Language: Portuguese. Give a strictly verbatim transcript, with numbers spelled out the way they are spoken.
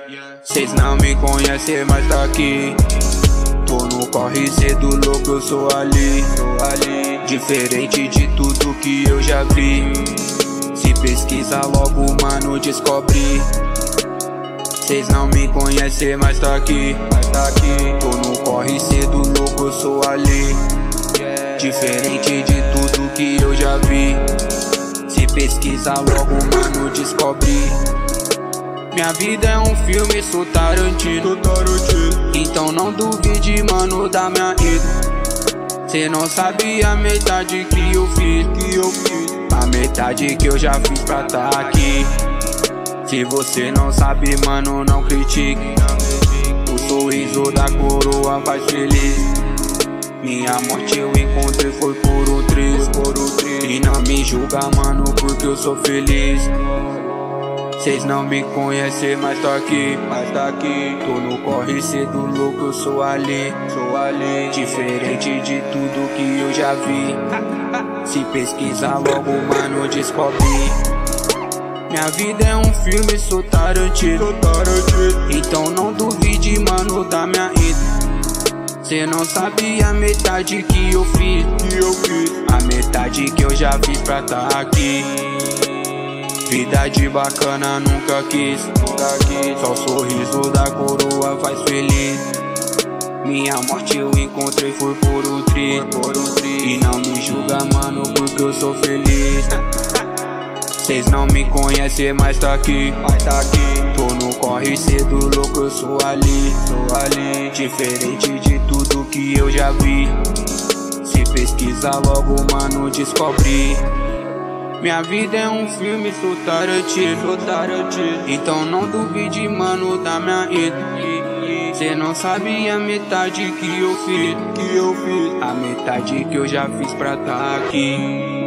Cês não me conhecem, mas tá aqui. Tô no corre cedo, louco, eu sou ali, sou ali. Diferente de tudo que eu já vi. Se pesquisa logo, mano, descobre. Cês não me conhecem, mas tá aqui, mas tá aqui. Tô no corre cedo, louco, eu sou ali. Diferente de tudo que eu já vi. Se pesquisa logo, mano, descobre. Minha vida é um filme, sou Tarantino, Tarantino. Então não duvide, mano, da minha ida. Cê não sabe a metade que eu fiz, que eu fiz. A metade que eu já fiz pra tá aqui. Se você não sabe, mano, não critique. O sorriso da coroa faz feliz. Minha morte eu encontrei foi por um triz, por um triz. E não me julga, mano, porque eu sou feliz. Cês não me conhecem, mas tô aqui, mas tá aqui. Tô no corre cedo, louco, eu sou ali, sou ali. Diferente de tudo que eu já vi. Se pesquisa logo, mano, descobre. Minha vida é um filme, sou Tarantino, Tarantino. Então não duvide, mano, da minha ida. Cê não sabe a metade que eu fiz, que eu fiz. A metade que eu já fiz pra tá aqui. Vida de bacana nunca quis, nunca quis. Só o sorriso da coroa faz feliz. Minha morte eu encontrei foi por um triz, por um triz. E não me julga, mano, porque eu sou feliz. Cês não me conhecem, mas tá aqui, mas tá aqui. Tô no corre cedo, louco, eu sou ali, sou ali. Diferente de tudo que eu já vi. Se pesquisa logo, mano, descobre. Minha vida é um filme, sou Tarantino, sou Tarantino. Então não duvide, mano, da minha ida. Cê não sabe a metade que eu fiz, que eu fiz. A metade que eu já fiz pra tá aqui.